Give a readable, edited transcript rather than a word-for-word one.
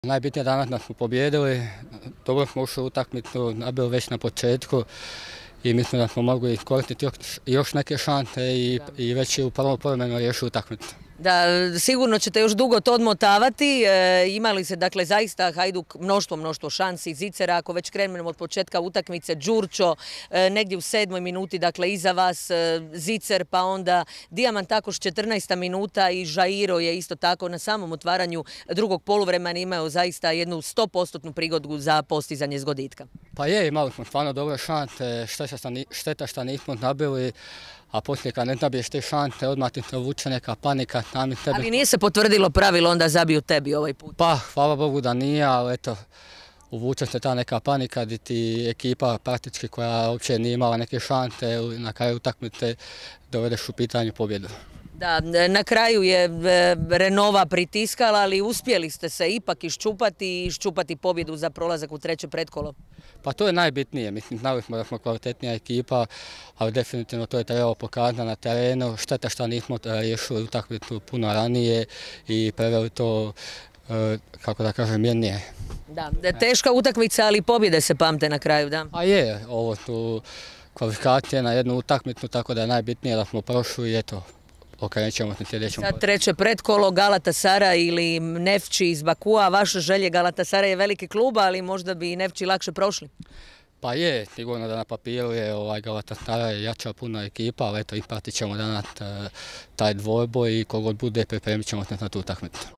Najbitnije danas da smo pobijedili, dobro smo ušli u utakmicu, nabili već na početku i mislim da smo mogli iskoristiti još neke šanse i već u prvom poluvremenu riješili utakmicu. Da, sigurno ćete još dugo to odmotavati. Imali se dakle zaista Hajduk mnoštvo šansi, Zicera, ako već krenemo od početka utakmice, Đurčo negdje u 7. minuti, dakle iza vas Zicer, pa onda Diamantakoš 14. minuta i Žairo je isto tako na samom otvaranju drugog poluvremena imao zaista jednu 100% prigodu za postizanje zgoditka. Pa je, imali smo stvarno dobre šanse, šteta što nismo nabili. A poslije kad ne zabiješ te šanse, odmah ti se vuče neka panika sami sebi. Ali nije se potvrdilo pravilo onda zabiju tebi ovaj put? Pa, hvala Bogu da nije, ali eto, uvuče se ta neka panika gdje ti ekipa praktički koja uopće nije imala neke šanse, na kraju utakmice dovedeš u pitanju pobjedu. Da, na kraju je Renova pritiskala, ali uspjeli ste se ipak iščupati pobjedu za prolazak u treće pretkolo. Pa to je najbitnije, mislim, znali smo da smo kvalitetnija ekipa, ali definitivno to je trebalo pokazati na terenu. Šteta što nismo riješili utakmicu puno ranije i preveli to, kako da kažem, mirnije. Da, teška utakmica, ali pobjede se pamte na kraju, da? A je, ovo su kvalifikacije na jednu utakmicu, tako da je najbitnije da smo prošli i eto, okrenut ćemo se sljedećem. Sad treće pretkolo, Galatasaray ili Nefči iz Bakua. Vaše želje, Galatasaray je veliki klub, ali možda bi Nefči lakše prošli? Pa je, sigurno da na papiru je Galatasaray jača puno ekipa, ali eto, ispratit ćemo danas taj dvojboj i kogod bude pripremit ćemo se na tu utakmicu.